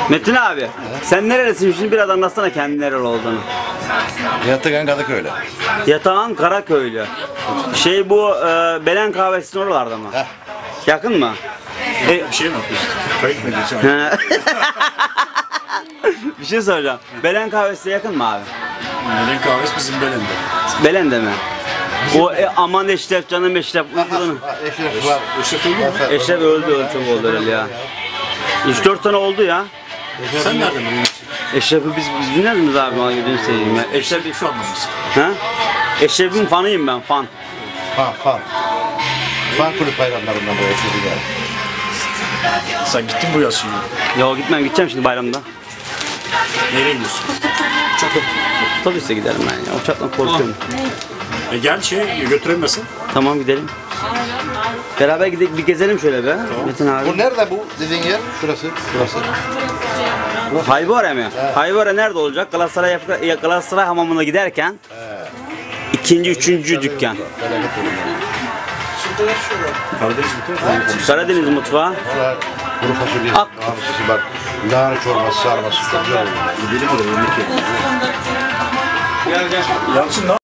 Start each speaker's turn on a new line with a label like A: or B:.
A: Metin abi, sen nerelisin şimdi biraz anlatsana kendin nereli olduğunu.
B: Yatağan Kadıköy'le.
A: Yatağan Karaköylü. Şey bu Belen kahvesinin oralarda mı?
B: Heh.
A: Yakın mı?
C: Bir şey mi yapıyorsun? Kayıt mı ediyorsun?
A: Bir şey soracağım. Belen kahvesi yakın mı abi?
C: Melen kahvesi bizim Belen'de.
A: Belen'de mi? O aman Eşref canım Eşref.
B: Eşref var.
C: Eşref öldü mü?
A: Eşref öldü çok oldu herhalde ya. 3-4 sene oldu ya.
C: Sen nereden biliyorsun?
A: Eşref'i biz bilmez miyiz abi? Bana gözünü seveyim ya.
C: Eşref şu anlamız.
A: Ha? Eşref'in fanıyım ben, fan.
B: Fan. Fan kulüp hayranlarından bu Eşref'i geldi.
C: Sen gittin bu yaz şimdi.
A: Ya gideceğim şimdi bayramda.
C: Nereye gidiyorsun? Çok
A: Otobüse giderim ben ya. Uçaktan korkuyorum.
C: gel götüremezsin.
A: Tamam gidelim. Beraber gidelim bir gezelim şöyle be. Metin abi.
B: Bu nerede bu dediğin yer? Şurası.
A: Haybora mı? Haybora nerede olacak? Galatasaray hamamına giderken ikinci, üçüncü dükkan.
C: Karadeniz mi?
A: Karadeniz mutfağı.
B: Kuru fasulye, lahana bak. Lahana çorbası, sarması çok güzel oluyor.
C: Gidelim oraya yemek yiyelim. Yalçın